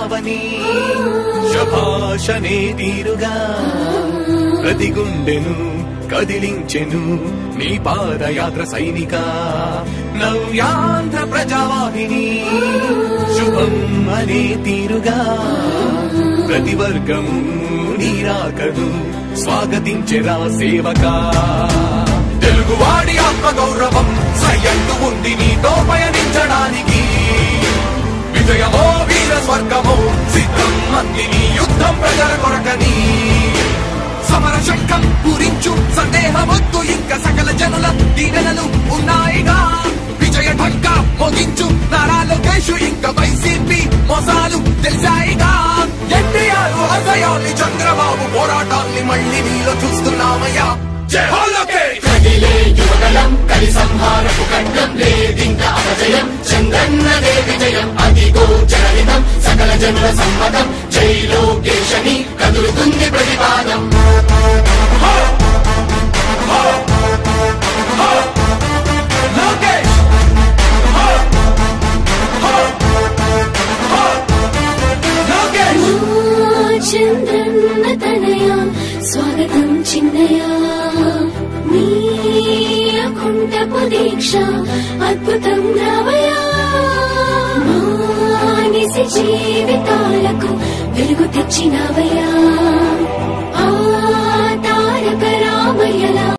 ప్రజావని శభాషనే తీరుగా ప్రతి గుండెను కదిలించెను నీ పాదయాత్ర సైనిక నవ్యాంధ్ర ప్రజావాహిని శుభం అనే తీరుగా ప్రతి వర్గము నీరాకను స్వాగతించెరా సేవకా తెలుగువాడి ఆత్మగౌరవం సయ్యంటూ ఉంది నీతో పయనించడానికి విజయమో వీర స్వర్గమో సిద్ధం మందిని యుద్ధం ప్రజల కొరకని సమర శంఖం పూరించు సందేహమొద్దు ఇంకా సకల జనుల దీవెనలు ఉన్నాయిగా విజయ ఢంకా మోగించు నారా లోకేష్ ఇంకా వైసీపీ మోసాలు తెలిసాయిగా ఎన్టీఆర్ ఆశయాల్ని చంద్రబాబు పోరాటాల్ని మళ్ళీ నీలో చూస్తున్నామయ్యా జై హో లోకేష్ కదిలే యువగలం కలి సంహారపు ఖడ్గం లేదింక అపజయం చంద్రన్నదే విజయం అదిగో జనహితం సకల జనుల సమ్మతం జై లోకేశని కదులుతుంది ప్రతిపాదం చంద్రన్న తనయా స్వాగతం చిన్నయా నీ అకుంఠపు దీక్ష అద్భుతం రావయా మానిసి జీవితాలకు వెలుగు తెచ్చినవయా ఆ తారక రామయ్యలా